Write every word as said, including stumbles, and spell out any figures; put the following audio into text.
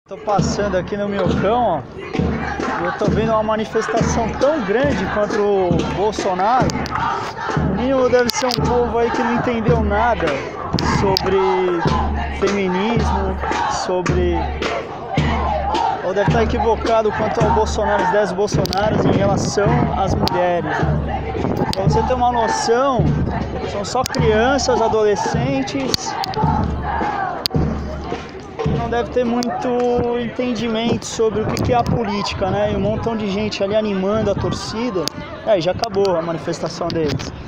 Tô passando aqui no Minhocão, ó, e eu tô vendo uma manifestação tão grande contra o Bolsonaro. O mínimo deve ser um povo aí que não entendeu nada sobre feminismo, sobre... ou deve estar equivocado quanto ao Bolsonaro, os dez Bolsonaros em relação às mulheres. Pra você ter uma noção, são só crianças, adolescentes... não deve ter muito entendimento sobre o que é a política, né? E um montão de gente ali animando a torcida. Aí já acabou a manifestação deles.